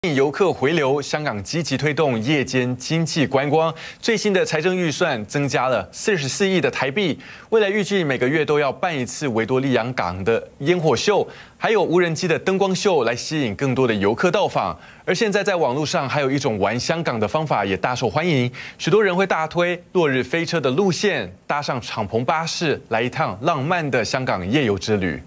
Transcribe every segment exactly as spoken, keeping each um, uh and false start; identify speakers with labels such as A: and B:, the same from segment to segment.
A: 游客回流，香港积极推动夜间经济观光。最新的财政预算增加了四十四亿的台币，未来预计每个月都要办一次维多利亚港的烟火秀，还有无人机的灯光秀，来吸引更多的游客到访。而现在在网络上还有一种玩香港的方法也大受欢迎，许多人会大推落日飞车的路线，搭上敞篷巴士，来一趟浪漫的香港夜游之旅。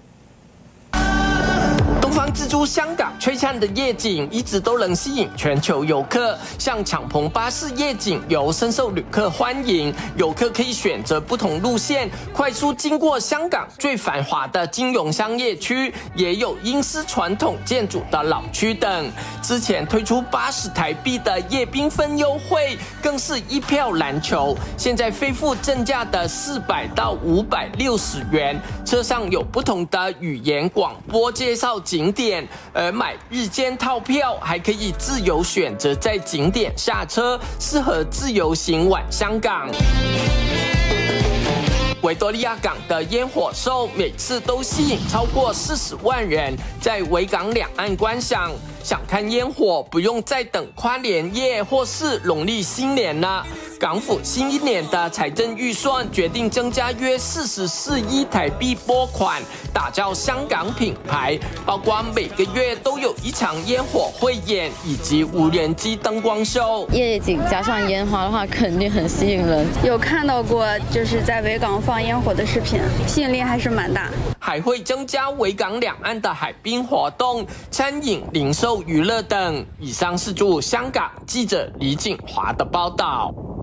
B: 蜘蛛香港璀璨的夜景一直都能吸引全球游客，像敞篷巴士夜景游深受旅客欢迎。游客可以选择不同路线，快速经过香港最繁华的金融商业区，也有英式传统建筑的老区等。之前推出八十台币的夜缤纷优惠，更是一票难求。现在恢复正价的四百到五百六十元，车上有不同的语言广播介绍景点。 而买日间套票还可以自由选择在景点下车，适合自由行玩香港。 维多利亚港的烟火秀每次都吸引超过四十万人在维港两岸观赏。想看烟火，不用再等跨年夜或是农历新年了。港府新一年的财政预算决定增加约四十四亿台币拨款，打造香港品牌，包括每个月都有一场烟火汇演以及无人机灯光秀。
C: 夜景加上烟花的话，肯定很吸引人。
D: 有看到过，就是在维港放 放烟火的视频，吸引力还是蛮大。
B: 还会增加维港两岸的海滨活动、餐饮、零售、娱乐等。以上是驻香港记者李景华的报道。